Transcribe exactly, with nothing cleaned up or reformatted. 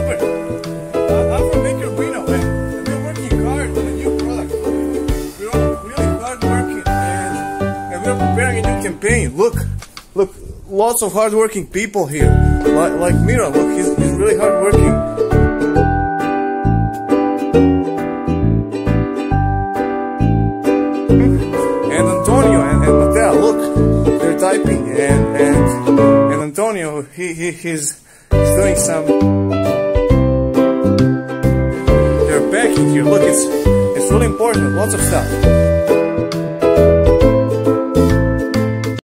super. Uh, I'm from MAKERphone, and we're working hard on a new product. We're all really hard working, and, and we're preparing a new campaign. Look, look, lots of hard working people here. Like, like Mira, look, he's, he's really hard working. And Antonio and, and Mattel, look, they're typing, and and and Antonio, he, he he's, he's doing some. They're packing here. Look, it's it's really important. Lots of stuff.